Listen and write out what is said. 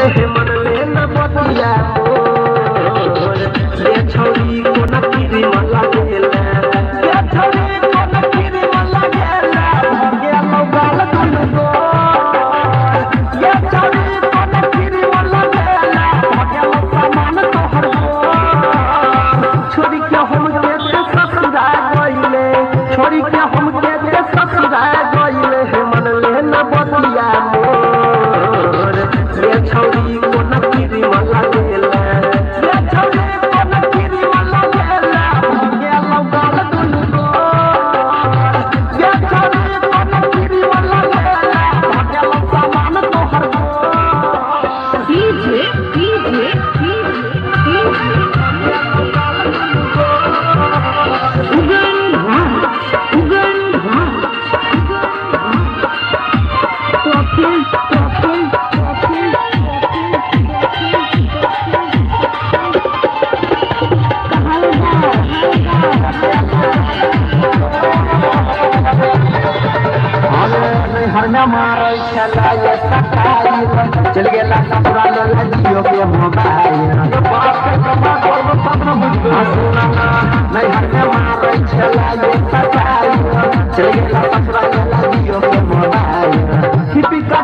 हे मन लेना बतिया मोर ये छौरी को न किरी मला गेला ये छौरी को न किरी मला गेला गेलो गाल दुनु गो ये छौरी को न किरी मला गेला गेलो सामान तोहर छोरी के हम के ससुरा गइले छोरी के हम के ससुरा गइले हे मन लेना बतिया मोर ये छौरी को न किरी मला गेला ये छौरी को न किरी मला गेला गेलो गाल दुनु गो ये छौरी को न किरी मला गेला गेलो सामान तोहर डीजे हरना मारो चला ये सकाई चल गेला ससुरा ले जियो के मोबाइल बाप के कमा करबो सपना बुझबो सुना नहीं हरना मारो चला ये सकाई चल गेला ससुरा ले जियो के मोबाइल